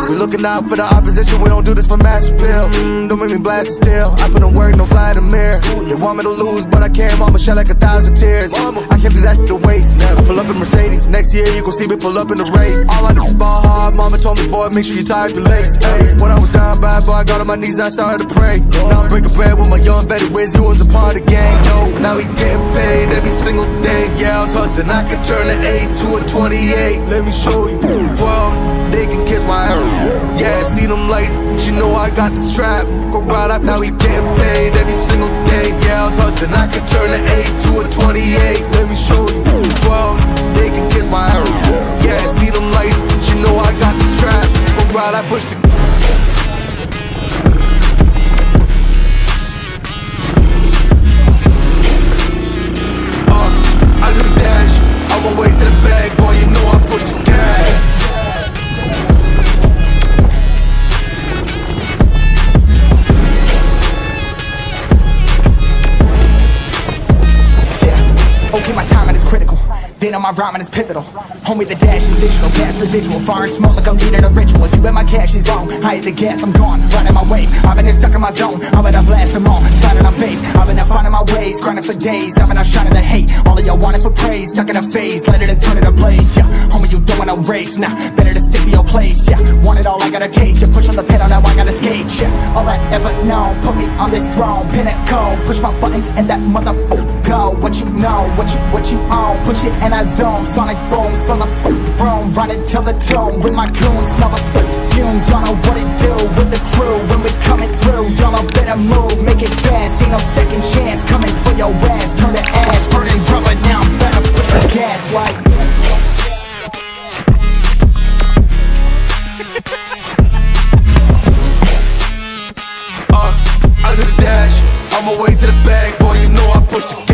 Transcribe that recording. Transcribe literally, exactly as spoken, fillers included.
We looking out for the opposition, we don't do this for mass appeal. mm, Don't make me blast it still, I put in work, no Vladimir. They want me to lose, but I can't, mama, shed like a thousand tears. I can't do that shit to waste. I pull up in Mercedes, next year you gon' see me pull up in the race. All I do is ball hard, mama told me, boy, make sure you tie up your legs. Hey, when I was down bad, boy, I got on my knees, I started to pray. Now I'm breaking bread with my young Betty Wiz, he was a part of the gang. Yo, now he getting paid every single day. Yeah, I was hustling, I could turn an eight to a twenty-eight. Let me show you, twelve, they can kiss my ass. Yeah, see them lights, but you know I got the strap. Go right up, now he getting paid every single day. Yeah, I was hustling, I could turn an eight to a twenty-eight. Let me show you, twelve, they can kiss my ass. Yeah, see them lights, but you know I got the strap. Go right, I push the on my way to the bag, boy, you know I push the gas. Yeah, okay, my timing is critical. Then on my rhyming is pivotal. Homie, the dash is digital, gas residual. Fire and smoke like I'm needing a ritual. You bet my cash is on, I hit the gas, I'm gone. Riding my wave, I've been stuck in my zone. I'm gonna blast them all, sliding on faith. I've been out finding my ways, grinding for days. I've been out shining the hate, all of y'all wanted for praise. Stuck in a phase, let it and turn it ablaze. Yeah, homie, you don't want no race, nah, better to stick to your place. Yeah, want it all, I gotta taste. You push on the pedal, now I gotta skate. Yeah, all I ever known, put me on this throne. Pinnacle, push my buttons and that motherfucker go. What you know, what you, what you own. Push it and I zone, sonic booms full of room. Run it till the tomb with my goons, smell the fumes. Y'all know what it do with the crew when we coming through. Y'all better move, make it fast. Ain't no second chance coming for your ass. Turn to ash, burning rubber now. Better push the gas like. uh, I do the dash, on my way to the bag, boy, you know I push the